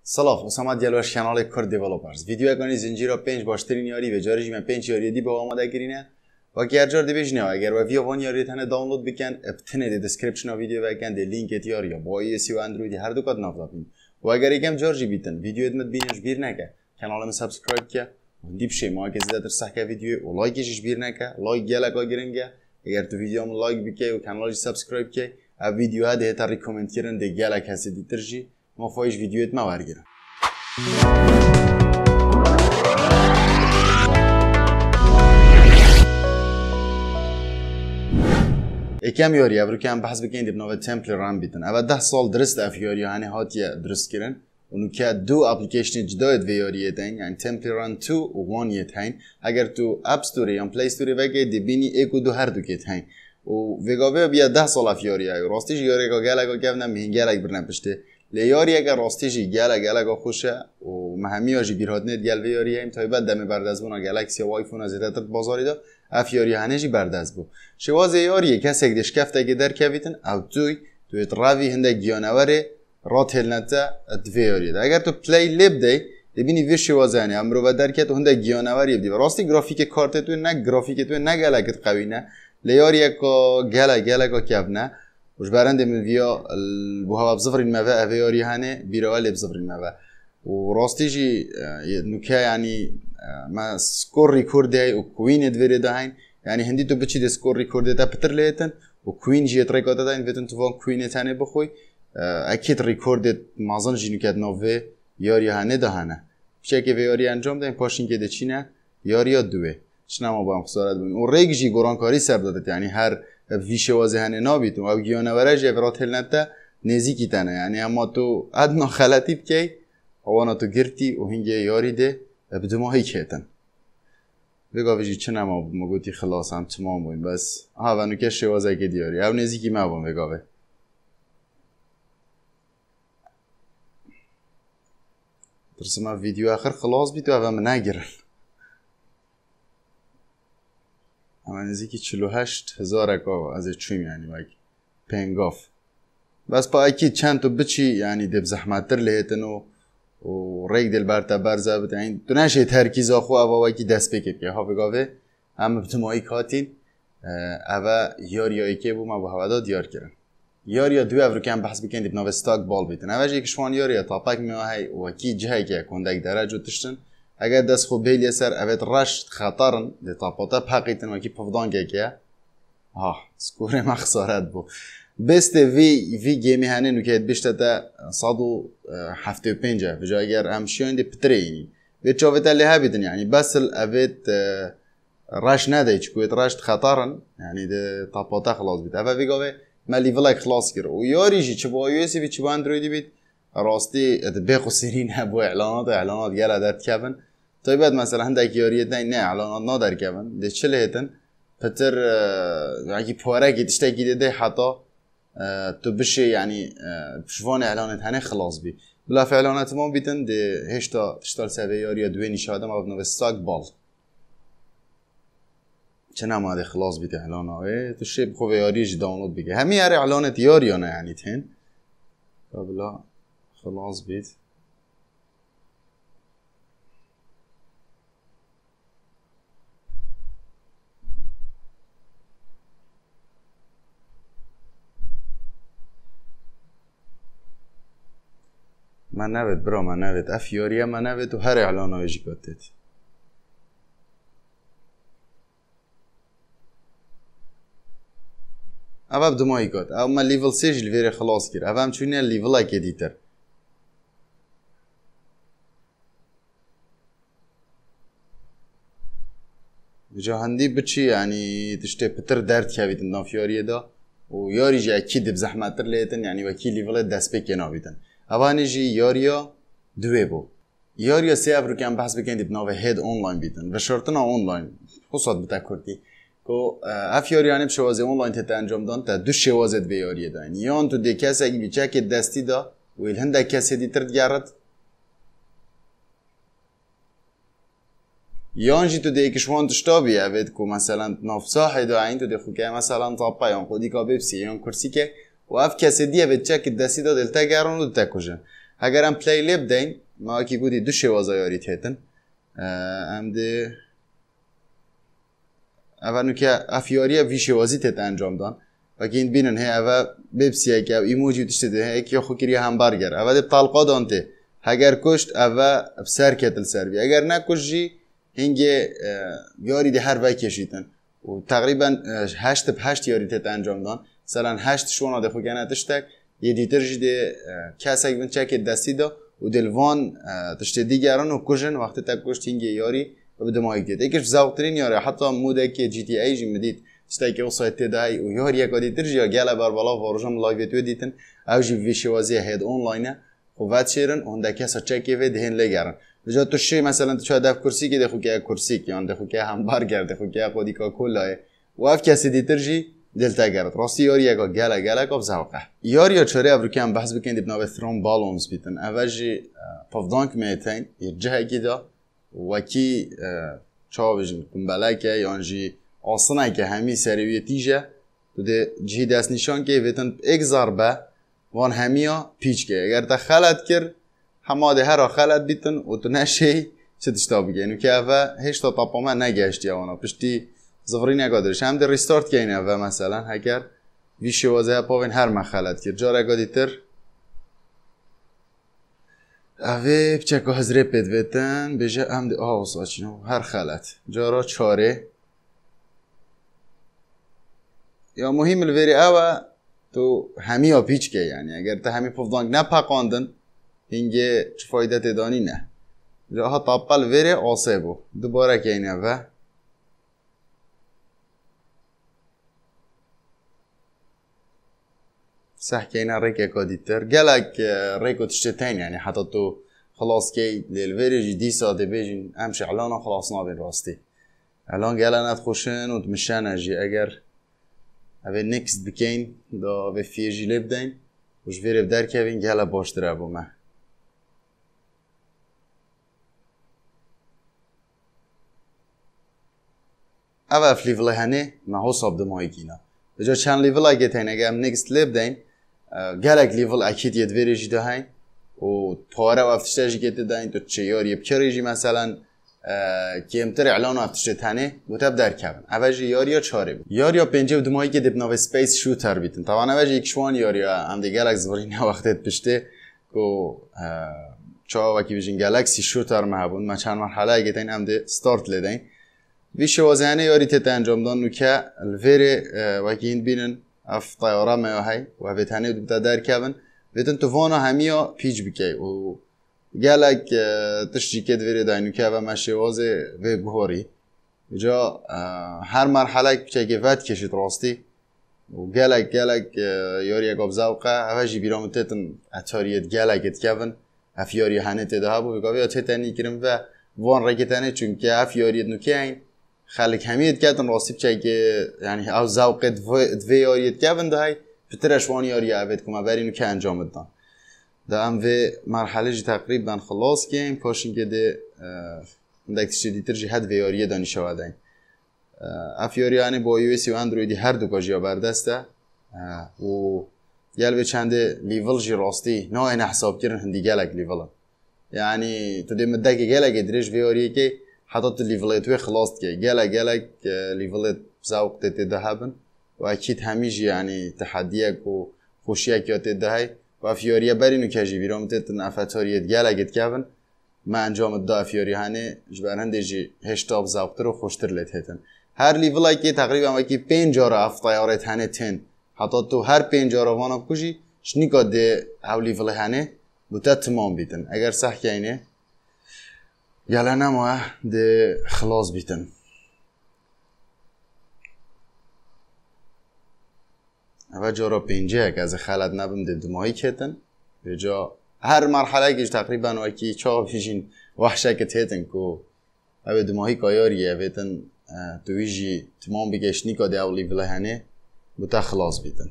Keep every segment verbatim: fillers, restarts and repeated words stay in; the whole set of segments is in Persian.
سلام اسامه دیالوش کانال کرد دیولپرز ویدیو اگانی زنجیرا پنج باشترین یاری و جاری من پنج یاری دی به آماده گرینه و که هر دی بجنه اگر و ویدیو وان یاری تنه دانلود بکن ابتنه دی دسکریپشن ویدیو وکن دی لینک اتیار یا با ای سی و اندرویدی هر دو کد نافذابین و اگر یکم جارجی بیتن ویدیو ادمت بینش بیر نکه کانالم سابسکرایب که و دی بشه ما که زیادتر سخت ویدیو و لایکش بیر نکه لایک گله کا گرنگه اگر تو ویدیوم لایک بکی و کانالش سابسکرایب کی ا ویدیو ها ده تا ریکامند کردن دی گله کسی دیترجی ما فایش ویدیو ات ما ورگیرم اکم یاری ابرو کم بحث بکنید بنوع تمپل رام بیتن. اول ده سال درست افیاری هنی هاتیه درست کردن. اونو که دو اپلیکیشن جداید ویاریه دین یعنی تمپل رام دو و وان یه تین. اگر تو اپ استوری یا پلی استوری وگه دبینی یک و دو هر دو که تین. و وگاوه بیا ده سال افیاریه. راستیش یاری که گله که کفنم مهنگره برنم پشته. لیاری اگر راستیش گله گله که خوشه و مهمی آجی بیرهاد نت گل ویاریه ایم تا بعد دم بردازبون گالاکسی و آیفون از زیادتر بازاری دا افیاری هنجی برداز بو. شواز یاری کسی که دشکفته که در کویتن او توی توی تراوی هنده گیانواره رات هلنته دویاری دا. اگر تو پلی لب دی دبینی وی شواز هنی امرو و در که تو هنده گیانواری بدی. راستی گرافیک کارت تو نه گرافیک تو نه گله که قوی نه. لیاری که گله گله که کفنه. وش برنده من ویا بوها بزفرین ماذا افیاری هنه بیروال بزفرین ماذا. و راستیجی نکه یعنی ما سکور ریکورده و کوین ادویره دهین یعنی هندی تو بچی سکور ریکورده تا پتر لیتن و کوین جیت ریکورده دهین ویتون تو وان کوین تانه بخوی اکید ریکورده مازن جی نکات نوه یاری هنه دهانه چه که یاری انجام دهین پاشین که دچینه یاری دوه چنم ما با هم خسارت بودیم و ریگ جی گرانکاری سر داده یعنی هر ویشه وازه هنه نابیتون و گیانه ورج افراد هلنته نزیکی تنه یعنی اما تو ادنا خلطی بکی آوانا تو گرتی و هنگه یاری ده بدو ماهی کهتن بگاه بجی چه نما مگوتی خلاص هم تمام بویم بس ها و نوکه شوازه که دیاری او نزیکی ما بویم بگاه درسته ما ویدیو آخر خلاص بیتو او هم نگرن اما نزیکی چلو هشت هزار اکا از چویم یعنی باید پنگاف بس با اکید چند تو بچی یعنی دب زحمت تر لهتن و و ریگ دل برتا برزه بده این تو نشه ترکیز آخو اوا وکی دست بکید که ها بگاوه هم بتمایی کاتین اوا یاری که بو ما با هوادا دیار کردن یاری دو افرو کم بحث بکنید بناو استاک بال بیتن اواج یک شوان یاری تاپک میوهی وکی جهی که کندک درجه تشتن اگر دست خوب بیلی سر اوت رشت خطرن دی تاپاتا پاقیتن وکی پفدان که که ها سکور ما خسارت بو بست وی وی گیمی هنه نوکه بیشتر تا صد و هفته و پنجاه و جا اگر همشون دی پترینی و چاوت اللي هابیدن یعنی بس الأوت راش نده چکویت راش خطرن یعنی ده تاپاتا خلاص بید اوه ویگاوه ما لیولک خلاص کرد و یاریجی چه با یوسی بید چه با اندرویدی بید راستی بخو سرین هبو اعلانات اعلانات گله در کبن تا بعد مثلا هندک یاریت نه نه اعلانات ندار کبن ده چه لهتن پتر اگه پاره گیتشته گیده ده حتی تو بشه یعنی پشوان اعلانت هنه خلاص بی بلا اعلانات ما بیتن ده هشتا تشتال سوی یاری دوی نشاده ما بنو استاک بال چه نماده خلاص بیت اعلانه تو شب خواه یاریش دانلود بگه همین هر اعلانت یاریانه یعنی تن بلا خلاص بیت ما نوید برا ما نوید افیاریه ما نوید و هر اعلان هایجی کتید اوه بدمایی کت او ما لیول سیج لیوری خلاص کر اوه هم چونیه لیول های که دیتر جا هندی بچی یعنی تشتی پتر درد که نافیاریه دا و یاری جا اکید بزحمت تر لیتن یعنی وکی لیول دست بکی نابیدن اوانی جی یاریا دوی بو یاریا سه افرو کم بحث بکنید بناوه هید آنلاین بیتن و شرطنا آنلاین خصوصات بتا کردی که اف یاریانه بشوازه آنلاین تتا انجام دان تا دو شوازه دوی یاریه داین یان تو دی کسی اگه بیچه که دستی دا و ایل هنده کسی دی ترد گرد یان جی تو دی کشوان تشتابی اوید که مثلا نافساحی دا این تو دی خوکه مثلا طاپا یان خودی که ببسی یان کرسی که و اف کسی دیه به چک دستی داد دلتا گران دو تکوجن اگر ام پلی لب دین ما کی گودی دو شوازه یاری تهتن ام ده اول نکه افیاری وی شوازی تهت انجام دان و که این بینن هی اول ببسیه که ایموجی تشته ده هی که خو کری همبرگر اول طالقا دانته اگر کشت اول بسر کتل سر بی اگر نکشی هنگه یاری ده هر وی کشیدن و تقریبا هشت به هشت یاری تهت انجام دان مثلا هشت شونا ده خو گنه تشتک یه دیتر جده کسی بین چک دستی دا و دلوان تشته دیگران و کشن وقتی تا کشت هنگه یاری و بده مایک دید یکیش زاوترین یاره حتی موده که جی تی ای جی مدید ستی که وصایت تدای و یاری یک دیتر جیا گله بر بالا وارجام لایو تو دیتن او جی ویشوازی هد آنلاینه خوبت شیرن و هنده کسا چکی و دهن لگرن بجا تو شی مثلا تو شاید دف کرسی که دخو که کرسی که آن دخو که همبرگر دخو که خودی که کلاه و اف کسی دیتر جی دلتا گرد راستی یاری یک گله گله کاف زوقه یاری یا چاره ابرو کم بحث بکنید بنابه ثرون بالونز بیتن اولی پفدانک میتین یه جه کی دا و کی چاوجن کنبله که یانجی آسانه که همی سریوی تیجه تو ده جهی دست نشان که ویتن یک ضربه وان همیا پیچ که اگر تا خلط کرد همه ده هر خلط بیتن و تو نشی چه تشتا بگینو که اوه هیچ تا تاپامه نگشتی آوانا پشتی زفری نگادرش هم ده ریستارت که اینه اوه مثلا اگر ویشی وازه پاوین هر مخلط کرد جا رگادی تر اوه بچه که هزره پید ویتن بجه هم ده آه ساچینو هر خلط جا را چاره یا مهم الوری اوه تو همی ها پیچ که یعنی اگر تا همی پفدانگ نپاقاندن هنگه چه فایده تدانی نه جاها طابقل وری آسه بو دوباره که اینه و صح که اینه ریک اکادی تر گلک ریکو تشتتین یعنی حتی تو خلاص که لیلوری جی دی ساده بیجین امش اعلانا خلاص نابین راستی الان گلنت خوشن و تمشن اجی اگر اوه نکست بکین دا اوه فیجی لب دین وش ویره بدر که این گله باشتره بو مه اوه اف لیوله هنه ما حساب دمایی کینا بجا چند لیوله اگه تین اگه هم نکست لب دین گلک لیول اکید ید ویره جی دا هین و پاره و افتشته جی گیت دین تو چه یاری بکره جی مثلا کمتر اعلان افتشه تنه بوتاب در کردن. اولی یاریا چاره بود. یاریا پنجه دمایی که دب نو سپیس شوتر بیتن. طبعا اولی یک شوان یاریا هم دی گالاکس ورینه وقتت پشته کو چا وکی بیشین گالاکسی شوتر مهبون. ما چند مرحله اگه تین هم دی استارت لدین. ویش وازنه یاری تت انجام دان نکه الفری وکی این بینن اف طیاره میاهی و وی تنه دوتا در کردن. ویتن توفانا همیا پیچ بکی و گالک تشریکت وری داینو که و مشوازه و گوری جا هر مرحله که که وقت کشید راستی و گالک گالک یاری اگاب زوقه اوجی بیرام تتن اتاریت گالکت کردن افیاری هنه تده بو بگاوی اتتنی کرم و وان رکتنه چون که افیاریت نوکه این خلق همیت کردن راستی که که یعنی او زوقت دوی یاریت کردن دهی فترش وان یاری اوید کما بری نوکه انجام دادن دام و مرحله جی تقریبا خلاص کیم پاشین که ده اندکتش دیتر جی هد ویاریه دانش آوردن افیاری آنی با یو اس و اندرویدی هر دو کاجیا بردسته و یال به چند لیول جی راستی نه این حساب کردن هندی گلک لیولا یعنی تو دی مدت که گلک درج ویاریه که حتی تو لیول توی خلاص که گلک گلک لیول زوق تده هبن و اکید همیشه یعنی تحدیه کو خوشیه که تده و افیاریه برینو کجی بیرام تتن افتاریت گلگت کردن ما انجام دا افیاری هنه جبرنده جی هشتاب زوقتر و خوشتر لت هتن هر لیولی که تقریبا وکی پنج جاره افتایارت هنه تن حتی تو هر پنج جاره وانا بکشی شنیکا ده او لیولی هنه بوتا تمام بیتن اگر صح که اینه یالا نموه ده خلاص بیتن و جارا پنجه که از خلط نبم ده دمایی کتن به جا هر مرحله که تقریبا وکی چا فیشین وحشه که تیتن که او دمایی که یاریه ویتن تویجی تمام بگشنی که ده اولی ولی هنه بوتا خلاص بیتن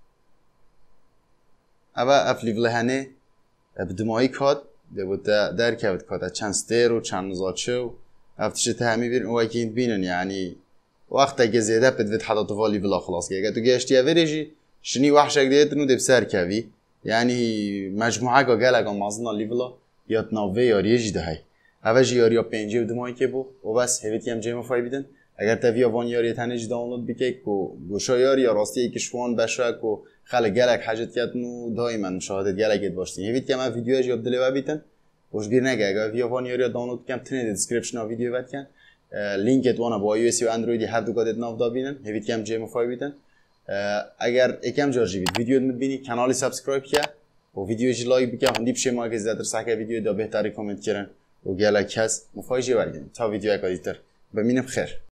او افلی ولی هنه بدمایی کاد ده بوتا در که کاد چند ستیر و چند نزاد و افتشه تهمی بیرن او اکی بینن یعنی وقتی که زیاده بدوید حتی تو والی ولی خلاص که اگه تو گشتی اوریجی شنی وحشک دیتنو دب سر کوی يعني مجموعه قالك ما اظن ليفلا يات ناوي ياري جده هي اوج یاریا پنجه و دمایی که بو و بس هیچی هم جیم فای بیدن اگر تavia وان یاری تنش دانلود بکیک کو گوشا یاری یا راستی که شوان بشه کو خاله گلک حاجت کردنو دائما مشاهده گلکت باشین هیچی هم ویدیو جواب دلیو بیتن وش بیر نگه اگر ویا وان یاری دانلود کم تنه دیسکریپشن ویدیو بات کن لینکت وانا با iOS و اندرویدی هر دو گادت ناف دابینن هیچی هم جیم فای بیدن اگر یکم جارجی بید ویدیو میبینی کانالی سابسکرایب کیا و ویدیوی لایک بکن هندی بشه ما که زیادتر سعی ویدیو دا بهتری کامنت کردن و گله کس مفاجئه برگردیم تا ویدیو اکادیتر ببینیم خیر